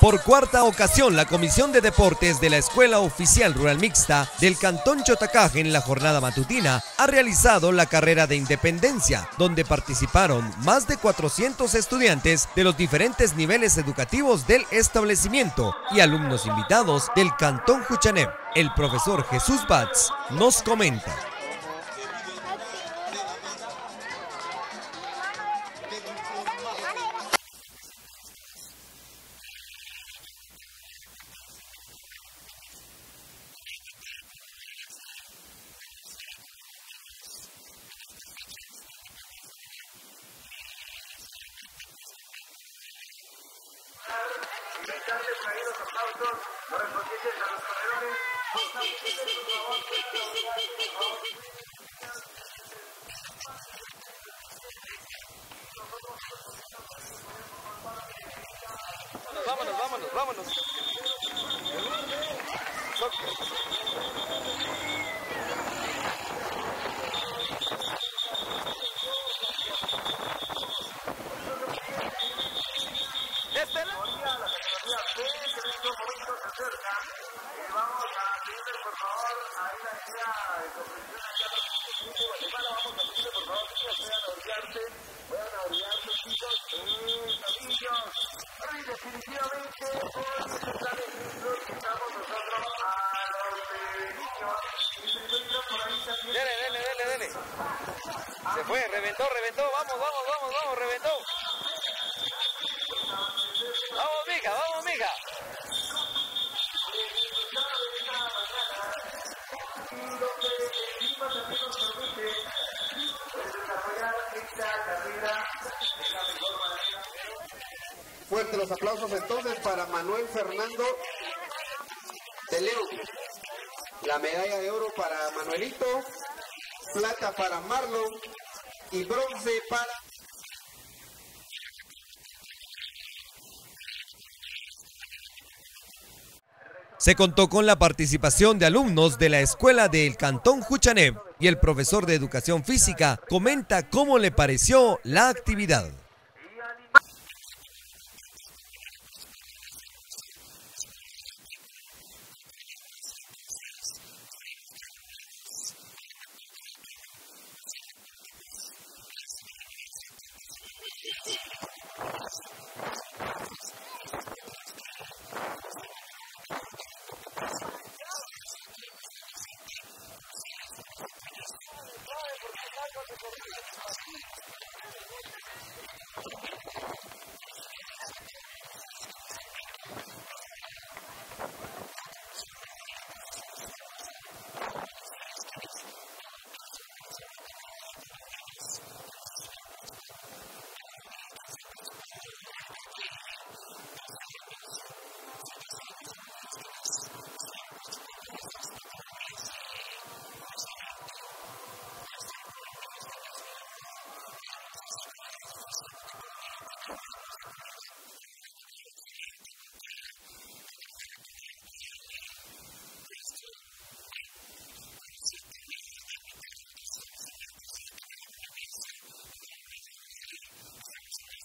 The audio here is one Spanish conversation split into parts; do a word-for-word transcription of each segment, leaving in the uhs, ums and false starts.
Por cuarta ocasión, la Comisión de Deportes de la Escuela Oficial Rural Mixta del Cantón Chotacaj en la jornada matutina ha realizado la carrera de independencia, donde participaron más de cuatrocientos estudiantes de los diferentes niveles educativos del establecimiento y alumnos invitados del Cantón Juchané. El profesor Jesús Batz nos comenta. Darle traídos aplausos correspondientes a los corredores. Vámonos, vámonos, vámonos. Este la vamos a pedirle por favor ahí la idea de comprensión aquí a los chicos de Guatemala. Vamos a pedirle por favor que puedan orillarse, puedan orillarse chicos, eh, niños. Y definitivamente hoy es el plan de ejemplo que estamos nosotros a los de niños y se encuentran por ahí también. Dele, dele, dele, dele. Se fue, reventó, reventó, vamos, vamos, vamos, vamos, reventó. Vamos, mija, vamos, mija. Fuertes los aplausos entonces para Manuel Fernando de León. La medalla de oro para Manuelito, plata para Marlon y bronce para... Se contó con la participación de alumnos de la escuela del Cantón Juchané y el profesor de educación física comenta cómo le pareció la actividad.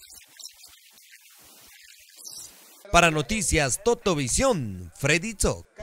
Para Noticias Totovisión, Freddy Zoc.